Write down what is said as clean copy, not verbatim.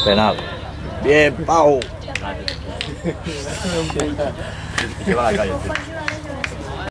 Penal. Bien, Pau. Se va a la calle, tío.